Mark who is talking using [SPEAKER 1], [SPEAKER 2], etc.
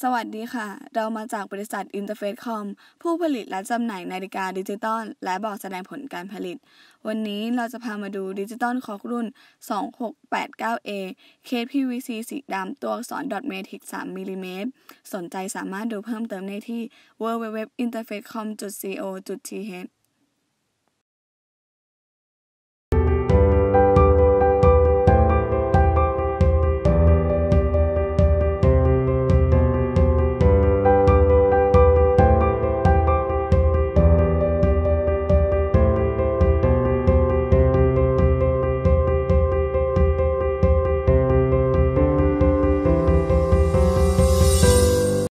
[SPEAKER 1] สวัสดีค่ะ เรามาจากบริษัทอินเตอร์เฟซคอมผู้ผลิตและจำหน่ายนาฬิกาดิจิตอลและบอร์ดแสดงผลการผลิต วันนี้เราจะพามาดูดิจิตอลคล็อกรุ่น 2689A เคส PVC สีดำตัวอักษร dot matrix 3 มิลลิเมตร สนใจสามารถดูเพิ่มเติมได้ที่ www.interfaithcom.co.th